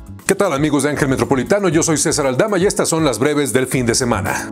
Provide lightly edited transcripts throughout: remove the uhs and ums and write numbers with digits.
¿Qué tal, amigos de Ángel Metropolitano? Yo soy César Aldama y estas son las breves del fin de semana.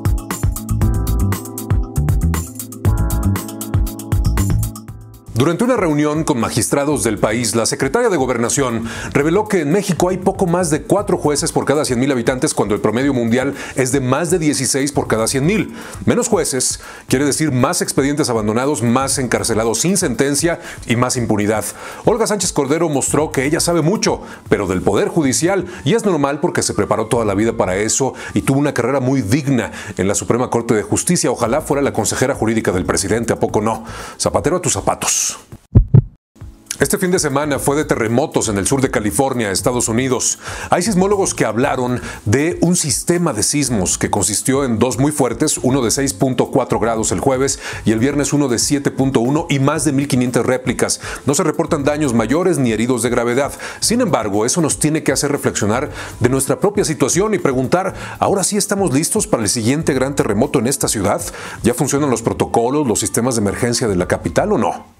Durante una reunión con magistrados del país, la secretaria de Gobernación reveló que en México hay poco más de 4 jueces por cada 100,000 habitantes cuando el promedio mundial es de más de 16 por cada 100,000. Menos jueces quiere decir más expedientes abandonados, más encarcelados sin sentencia y más impunidad. Olga Sánchez Cordero mostró que ella sabe mucho, pero del Poder Judicial, y es normal porque se preparó toda la vida para eso y tuvo una carrera muy digna en la Suprema Corte de Justicia. Ojalá fuera la consejera jurídica del presidente, ¿a poco no? Zapatero a tus zapatos. Este fin de semana fue de terremotos en el sur de California, Estados Unidos. Hay sismólogos que hablaron de un sistema de sismos que consistió en 2 muy fuertes, uno de 6.4 grados el jueves y el viernes uno de 7.1 y más de 1,500 réplicas. No se reportan daños mayores ni heridos de gravedad. Sin embargo, eso nos tiene que hacer reflexionar de nuestra propia situación y preguntar, ¿ahora sí estamos listos para el siguiente gran terremoto en esta ciudad? ¿Ya funcionan los protocolos, los sistemas de emergencia de la capital o no?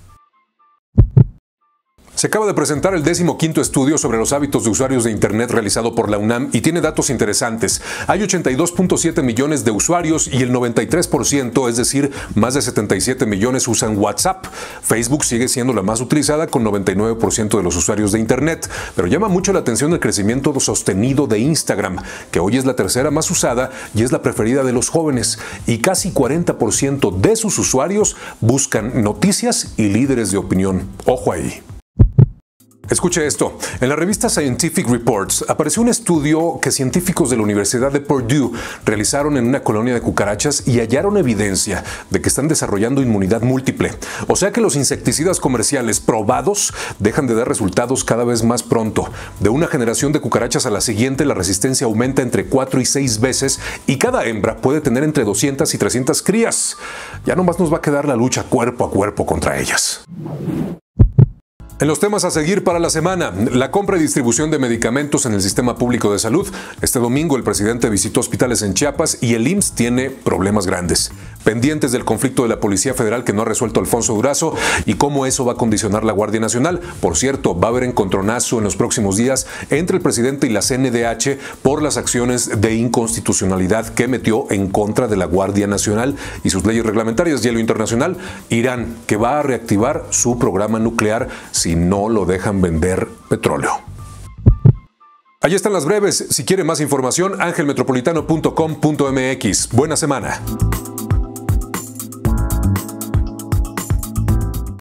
Se acaba de presentar el 15º estudio sobre los hábitos de usuarios de Internet realizado por la UNAM y tiene datos interesantes. Hay 82.7 millones de usuarios y el 93%, es decir, más de 77 millones usan WhatsApp. Facebook sigue siendo la más utilizada con 99% de los usuarios de Internet, pero llama mucho la atención el crecimiento sostenido de Instagram, que hoy es la tercera más usada y es la preferida de los jóvenes. Y casi 40% de sus usuarios buscan noticias y líderes de opinión. Ojo ahí. Escuche esto. En la revista Scientific Reports apareció un estudio que científicos de la Universidad de Purdue realizaron en una colonia de cucarachas y hallaron evidencia de que están desarrollando inmunidad múltiple. O sea que los insecticidas comerciales probados dejan de dar resultados cada vez más pronto. De una generación de cucarachas a la siguiente, la resistencia aumenta entre 4 y 6 veces y cada hembra puede tener entre 200 y 300 crías. Ya nomás nos va a quedar la lucha cuerpo a cuerpo contra ellas. En los temas a seguir para la semana, la compra y distribución de medicamentos en el sistema público de salud. Este domingo el presidente visitó hospitales en Chiapas y el IMSS tiene problemas grandes. Pendientes del conflicto de la Policía Federal que no ha resuelto Alfonso Durazo y cómo eso va a condicionar la Guardia Nacional. Por cierto, va a haber encontronazo en los próximos días entre el presidente y la CNDH por las acciones de inconstitucionalidad que metió en contra de la Guardia Nacional y sus leyes reglamentarias. Y en lo internacional, Irán, que va a reactivar su programa nuclear si no lo dejan vender petróleo. Allí están las breves. Si quiere más información, angelmetropolitano.com.mx. Buena semana.